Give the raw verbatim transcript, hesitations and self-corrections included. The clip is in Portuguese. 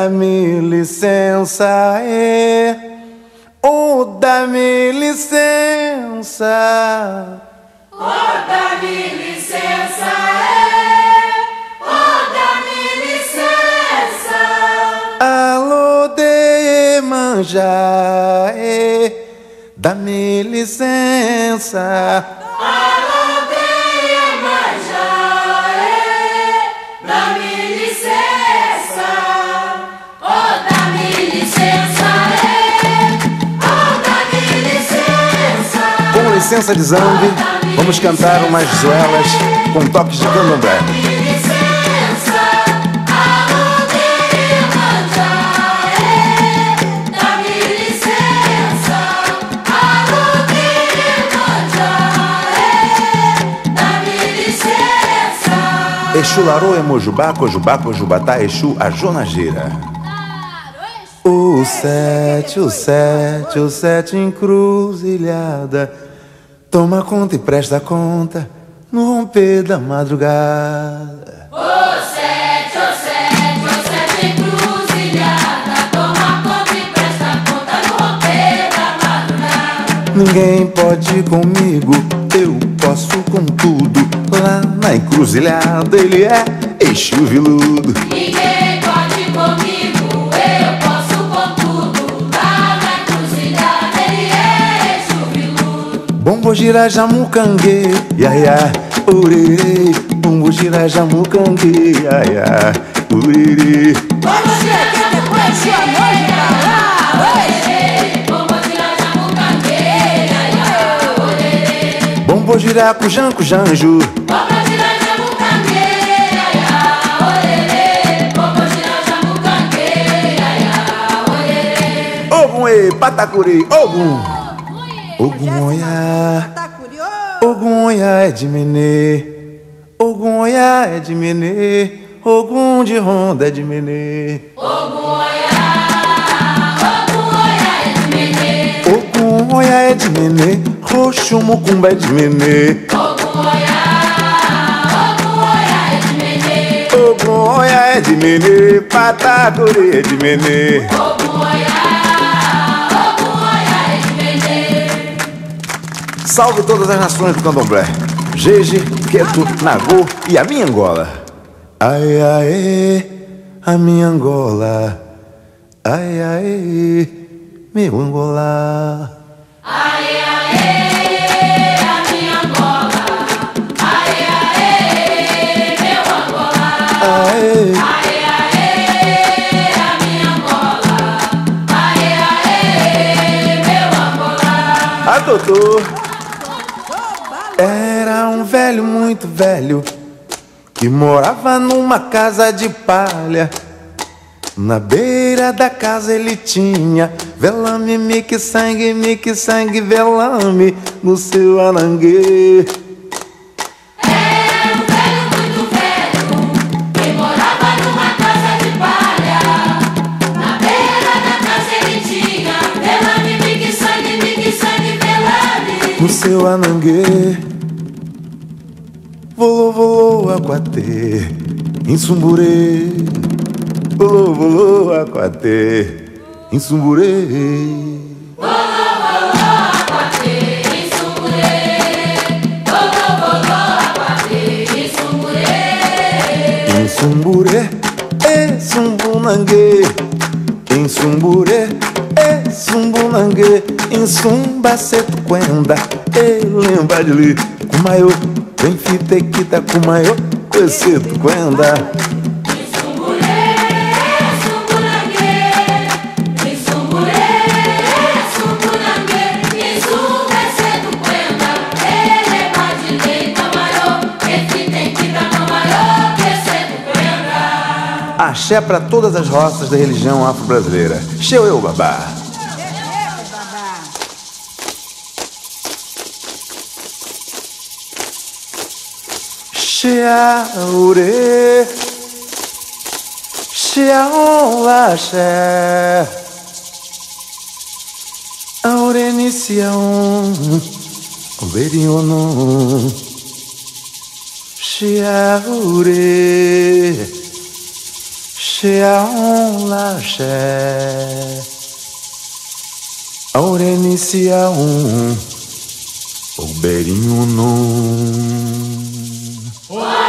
dá-me licença, é. Oh, dá-me licença. Oh, dá-me licença, é. Oh, dá-me licença. Alô, de manja, é. Dá-me licença. Alô, de manja, é. Dá-me licença. Oh, dá-me licença, é. Oh, dá-me licença. Com licença de Zambi, vamos cantar umas zoelas com toques de candomblé. Exu Larô, Emojubá, Cojubá, Cojubatá, Exu, a Jonageira. O sete, o sete, o sete encruzilhada. Toma conta e presta conta no romper da madrugada. O sete, o sete, o sete encruzilhada. Toma conta e presta conta no romper da madrugada. Ninguém pode ir comigo, eu posso com tudo. Lá na encruzilhada ele é Exu Viludo. Ninguém pode ir comigo, eu posso com tudo. Lá na encruzilhada ele é Exu Viludo. Bombo gira jamucangue, iaia, uriri. Bombo gira jamucangue, iaia, uriri. Bombo gira jamucangue, iaia, bombo gira jamucangue, iaia, uriri. Bombo gira cujanco janjo. Bombo gira jamucangue, iaia, uriri. Bombo gira jamucangue, iaia, uriri. Ogum e patacuri, ogum. Ogum oia, ogum oia é de menê. Ogum oia é de menê. Ogum de ronda é de menê. Ogum oia, ogum oia é de menê. Ogum oia é de menê. Roxo mucumba é de menê. Ogum oia, ogum oia é de menê. Ogum oia é de menê. Patacuri é de menê. Ogum oia, ogum oia é de menê. Salve todas as nações do candomblé. Jeje, Queto, Nagô e a minha Angola. Ai, ai, a minha Angola. Ai, ai, meu Angola. Ai, aê, a minha Angola. Ai, aê, meu Angola. Ai, Ai, aê, a minha Angola. Ai, aê, meu Angola. a doutor era um velho muito velho que morava numa casa de palha. Na beira da casa ele tinha velame, mique, sangue, mique, sangue, velame no seu aranguê. Era um velho muito velho que morava numa casa de palha. Na beira da casa ele tinha velame, mique, sangue, mique, sangue, velame. No seu ananguê, volou, volou, aquatê, em Sumburê. Volou, volou, aquatê, em Sumburê. Volou, volou, aquatê, em Sumburê. Volou, volou, aquatê, em Sumburê. Em Sumburê, é Sumbunangue. Em Sumburê, é Sumbunangue. Em Sumbaceto, Quenda, e lembra de li. Kumaiô, vem fitequita, Kumaiô, Queceto, Quenda. Em Sumburê, Sumburangue. Em Sumburê, Sumburangue. Em Sumbaceto, Quenda, ele vai de leite, Camaiô. Esse tem que dar Camaiô, Queceto, Quenda. Axé para todas as roças da religião afro-brasileira. Xeu eu, babá. Xiaure, xiaolaxé, aurenicião, verionon. Xiaure, a um laxé, Aurenice a um, o beirinho num.